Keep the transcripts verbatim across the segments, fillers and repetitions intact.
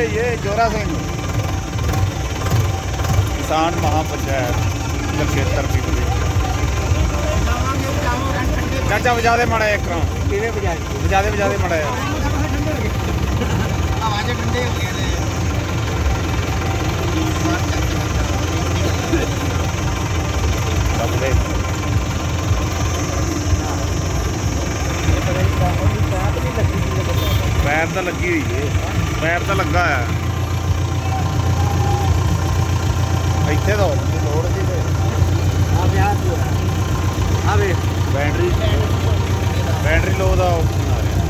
ये जोरा सिंह किसान महापंचायत कुरुक्षेत्र पिपली। चाचा बजा दे माड़ा एक बजा दे बजा दे माड़ा पैर तो लगी हुई है, पैर तो लगा है इतने तो लोड़ की बैटरी बैटरी लो का ऑप्शन आ रहा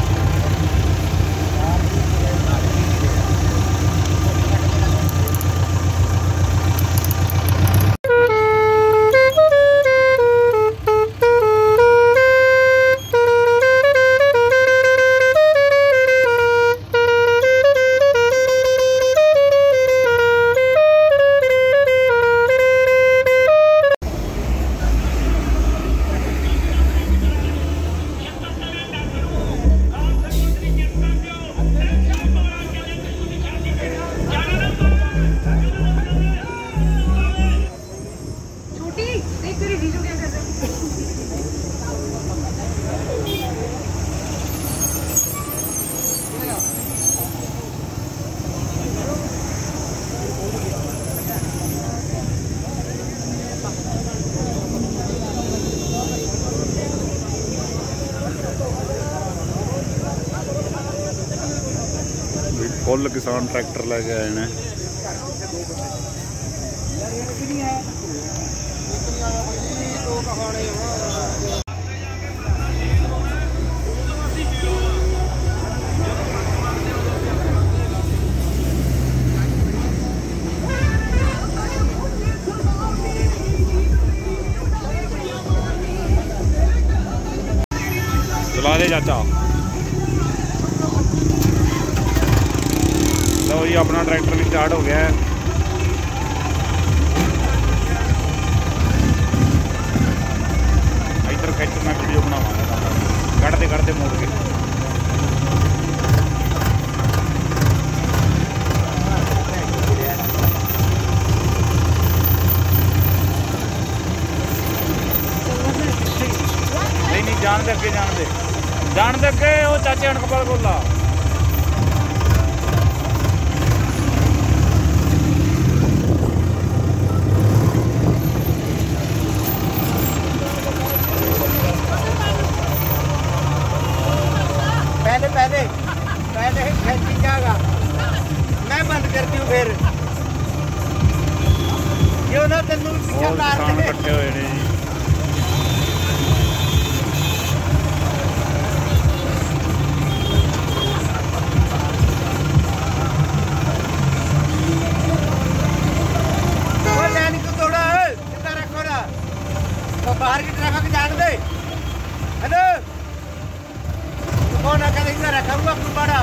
फुल किसान ट्रैक्टर लेके आए हैं। चला दे चाचा। लो जी अपना ट्रैक्टर भी स्टार्ट हो गया है। इधर खिंच मैं वीडियो बनावांगा कटते कटते मोड़ के। नहीं नहीं जान दे अगे जान दे जान दे अगे वो चाचे अणकपाल बोला। पहले पहले पहले खींची जाएगा, मैं बंद करती हूँ फिर क्यों ना तेनू पीछे मार दे। इकट्ठे हुए ने जी। बाहर की तरफ के जान दे हेलो कौन आकर इधर रखा हुआ कुबाड़ा।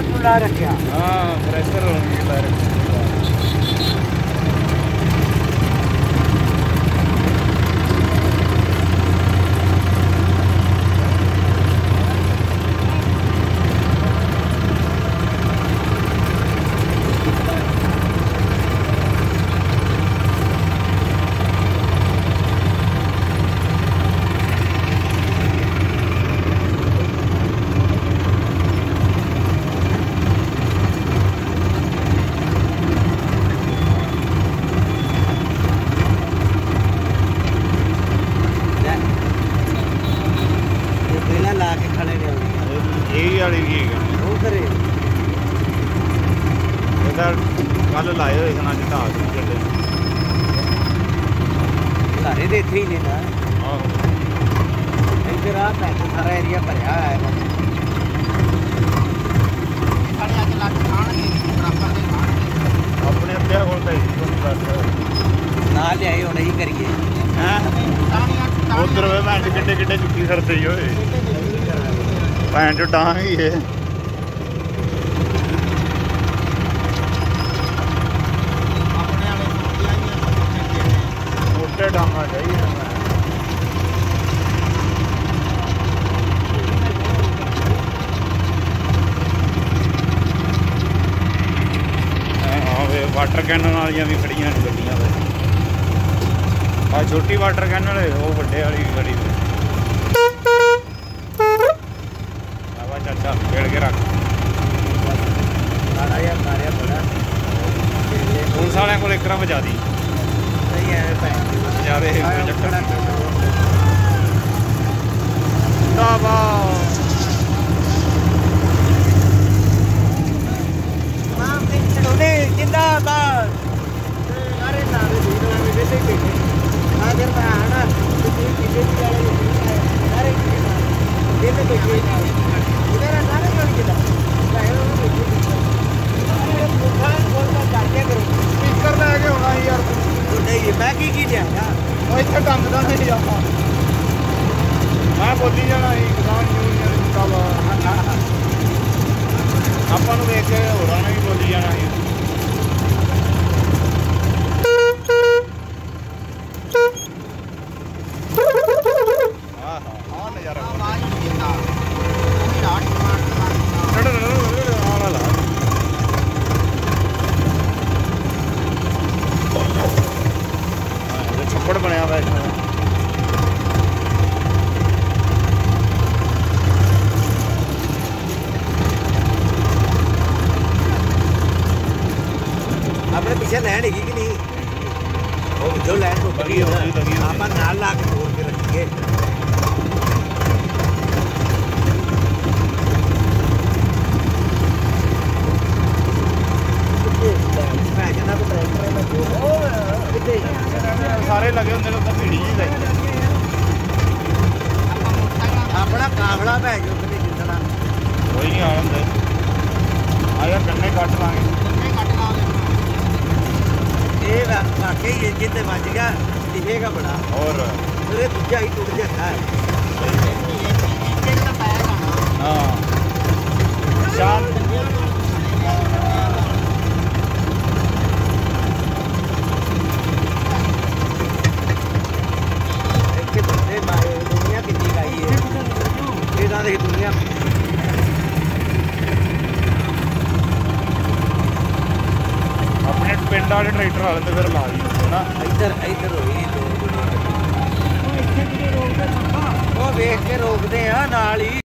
ਨੂੰ ਲਾ ਰੱਖਿਆ ਹਾਂ ਪ੍ਰੈਸ਼ਰ ਹੋਣੀ ਲਾ ਰੱਖਿਆ ला के खड़े ने ਇਹ ਵਾਲੀ ਵੀ ਹੈਗਾ ਉਹ ਕਰੇ ਇਹਦਾ ਕੱਲ ਲਾਏ ਹੋਏ ਸਨ ਅੱਜ ਤਾਂ ਆ ਗਏ ਚੱਲੇ ਸਾਰੇ ਦੇ ਇੱਥੇ ਹੀ ਨੇ ਨਾ ਆਹੋ ਇੱਧਰ ਆ ਤਾਂ ਸਾਰਾ ਏਰੀਆ ਭਰਿਆ ਹੋਇਆ ਹੈ ਸਾਡੇ ਅੱਜ ਲੱਗ ਖਾਣਗੇ ਬਰਾਬਰ ਦੇ ਖਾਣਗੇ ਆਪਣੇ ਅੱਧਿਆਂ ਕੋਲ ਤਾਂ ਹੀ ਤੁਹਾਨੂੰ ਦੱਸ ਨਾਲ ਲਿਆਏ ਹੁਣ ਹੀ ਕਰੀਏ ਹੈ ਉਧਰ ਵੇ ਭੈਣ ਚ ਕਿੱਡੇ ਕਿੱਡੇ ਚੁੱਕੀ ਫਿਰਦੇ ਹੀ ਓਏ ਭੈਣ ਚ ਡਾਂਗ ਹੀ ਹੈ ਆਪਣੇ ਵਾਲੇ ਮੋਟੇ ਡਾਂਗਾ ਚਾਹੀਏ ਆਵੇ ਵਾਟਰ ਕੈਨਨ ਵਾਲੀਆਂ ਵੀ ਖੜੀਆਂ ਨੇ ਗੱਡੀਆਂ ਵੇ ਆ ਛੋਟੀ ਵਾਟਰ ਕੈਨਨ ਵਾਲੇ ਉਹ ਵੱਡੇ ਵਾਲੀ ਵੀ ਖੜੀ ਵੇ ਆਵਾ ਚਾਚਾ ਖੇੜ ਕੇ ਰੱਖ ਸਾਰਾ ਯਾਰ ਮਾਰਿਆ ਬੜਾ ਪੁਲਿਸ ਵਾਲਿਆਂ ਕੋਲ ਇੱਕ ਰਾਂ ਵਜਾ ਦੀ ਨਹੀਂ ਐ ਭੈਣ ਜਿਆਦੇ ਚੱਕਰ ਦਾਵਾ ਮਾਂ ਤੇ ਚੜੋਲੇ ਜਿੰਦਾਬਾਦ ਅਰੇ ਨਾਰੇ ਦੂਰਾਂ ਦੇ ਵੇਲੇ ਬੈਠੇ ਆ ਜਰ ਮੈਂ ਆਣਾ ਤੇ ਕਿਤੇ ਵੀ ਵਾਲੇ ਸਾਰੇ ਵੇਲੇ ਬੈਠੇ ਇਧਰ ਨਾਰੇ ਕੋਲ ਕਿਦਾ ਲਾਇਓ ਮੁਖਾਂ ਕੋਲ ਦਾ ਕਾਟਿਆ ਕਰੋ ਸਪੀਕਰ ਲੈ ਕੇ ਆਉਣਾ ਸੀ ਯਾਰ ਨਹੀਂ ਮੈਂ ਕੀ ਕੀ ਲਿਆਂਗਾ ਉਹ ਇੱਥੇ ਟੰਗਦਾ ਨਹੀਂ ਆਪਾਂ ਮੈਂ ਬੋਲੀ ਜਾਣਾ ਸੀ ਕਿਸਾਨ ਯੂਨੀਅਨ ਜਿੰਦਾਬਾਦ ਆਪਾਂ ਨੂੰ ਵੇਖ ਕੇ ਹੋਰਾਂ ਨੇ ਵੀ ਬੋਲੀ ਜਾਣਾ ਸੀ ਆਹ ਹਾਂ ਨਜ਼ਾਰਾ ਆਵਾਜ਼ ਨਹੀਂ ਦਿੰਦਾ ਉਹ ਰਾਟ ਮਾਰ ਆਲਾ ਲਾ ਇਹ ਛੱਪੜ ਬਣਿਆ ਹੋਇਆ ਇੱਥੇ ਆਪਣੇ ਪਿੱਛੇ ਲੈਣ ਹੈਗੀ ਕਿ ਨਹੀਂ ਉਹ ਜੋ ਲੈਣ ਤੋਂ ਬੜੀ ਆਪਾਂ ਨਾਲ ਲਾ ਕੇ ਤੋੜ ਕੇ ਰੱਖੀਏ ਮੈਂ ਕਹਿੰਦਾ ਕੋ ਟਰੈਕਟਰ ਦਾ ਉਹ ਕਿੱਥੇ ਸਾਰੇ ਲੱਗੇ ਹੁੰਦੇ ਨੇ ਤਾਂ ਭੀੜੀ ਜੀ ਲਾਈ ਆਪਣਾ ਕਾਫਲਾ ਭੈ ਜੋ ਕਿਤੇ ਜਿੱਤਣਾ ਕੋਈ ਨਹੀਂ ਆ ਹੁੰਦੇ ਆ ਯਾਰ ਗੰਨੇ ਕੱਟ ਲਾਂਗੇ ਗੰਨੇ ਕੱਟ ਲਾਂਗੇ ਇਹ ਵਾਕਈ ਇਹ ਜਿੱਤੇ ਵੱਜ ਗਿਆ ਦਿਖੇਗਾ ਬੜਾ ਹੋਰ ਉਹਦੇ ਦੂਜਾ ਹੀ ਟੁੱਟ ਜਾਂਦਾ ਹੈ ਤਾਂ ਪਾਇਆ ਨਾ ਹਾਂ ਸ਼ਾਮ ਇੱਥੇ ਬੰਦੇ ਮਾਰੇ ਦੁਨੀਆ ਕਿੰਨੀ ਗਾਈ ਹੈ ਇਹਦਾ ਦੇਖ ਦੁਨੀਆ ਆਪਣੇ ਪਿੰਡ ਵਾਲੇ ਟਰੈਕਟਰ ਵਾਲੇ ਤੇ ਫਿਰ ਲਾ ਦੀ ਹਨਾ ਇੱਧਰ ਇੱਧਰ ਹੋਈ ਲੋਕ ਉਹ ਵੇਖ ਕੇ ਰੋਕਦੇ ਆ ਨਾਲ ਹੀ